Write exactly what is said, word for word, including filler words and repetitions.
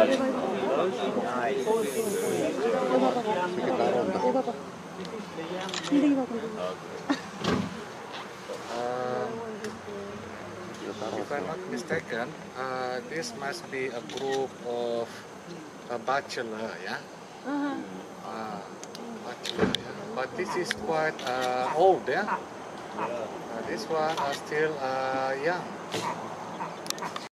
Um, if I'm not mistaken, uh, this must be a group of a bachelor, yeah? Uh-huh. Uh, bachelor, yeah? But this is quite uh, old, yeah? Uh, this one are still uh, young.